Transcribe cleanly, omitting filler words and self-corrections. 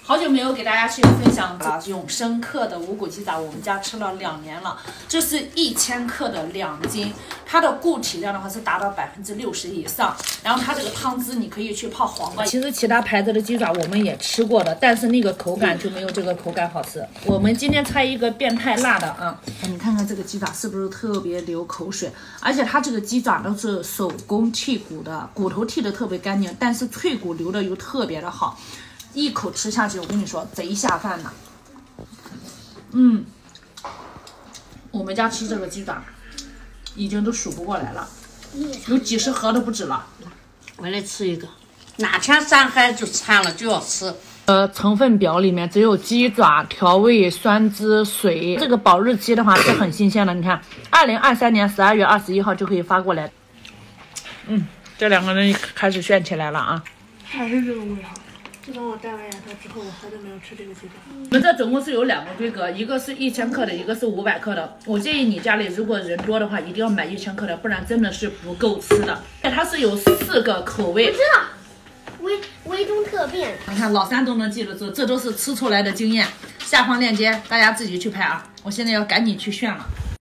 好久没有给大家去分享永生客的五谷鸡杂，我们家吃了2年了。这是1000克的2斤，它的固体量的话是达到60%以上。然后它这个汤汁你可以去泡黄瓜。其实其他牌子的鸡爪我们也吃过的，但是那个口感就没有这个口感好吃。我们今天拆一个变态辣的啊！你看看这个鸡爪是不是特别流口水？而且它这个鸡爪都是手工剔骨的，骨头剔的特别干净，但是脆骨流的又特别的好。一口吃下去，我跟你说，贼下饭呐！我们家吃这个鸡爪，已经都数不过来了，有几十盒都不止了。 我来吃一个，哪天上海就馋了就要吃。 成分表里面只有鸡爪、调味、酸汁、水。这个保质期的话是很新鲜的，你看，2023年12月21号就可以发过来。这2个人开始炫起来了啊！ 还是这个味道。自从我戴完牙套之后，我好久没有吃这个鸡爪。 我们这总共是有2个规格，一个是1000克的，一个是500克的。我建议你家里如果人多的话，一定要买1000克的，不然真的是不够吃的。它是有4个口味。 我知道，微中特变。 你看老三都能记得住，这都是吃出来的经验。下方链接大家自己去拍啊！我现在要赶紧去炫了。